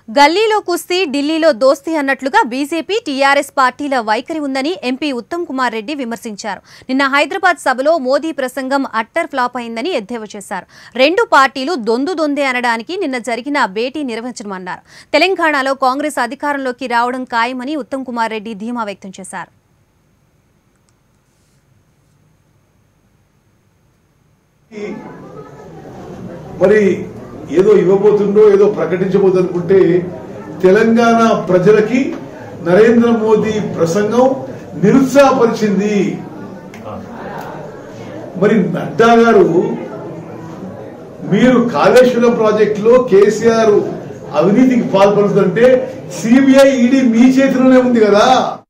గల్లీలో కుస్తీ ఢిల్లీలో దోస్తీ అన్నట్లుగా బీజేపీ టీఆర్ఎస్ పార్టీల వైఖరి ఉందని ఎంపీ ఉత్తమ్ కుమార్ రెడ్డి విమర్శించారు. నిన్న హైదరాబాద్ సభలో మోదీ ప్రసంగం అట్టర్ ఫ్లాప్ అయిందని ఎద్దేవా చేశారు. రెండు పార్టీలు దొందే అనడానికి నిన్న జరిగిన భేటీ నిర్వహించమన్నారు. తెలంగాణలో కాంగ్రెస్ అధికారంలోకి రావడం ఖాయమని ఉత్తమ్ కుమార్ రెడ్డి ధీమా వ్యక్తం చేశారు. ఏదో ఇవ్వబోతుందో ఏదో ప్రకటించబోతుందనుకుంటే తెలంగాణ ప్రజలకి నరేంద్ర మోదీ ప్రసంగం నిరుత్సాహపరిచింది. మరి నడ్డా గారు మీరు కాళేశ్వరం ప్రాజెక్టులో కేసీఆర్ అవినీతికి పాల్పడుతుంటే సిబిఐ ఈడీ మీ చేతిలోనే ఉంది కదా.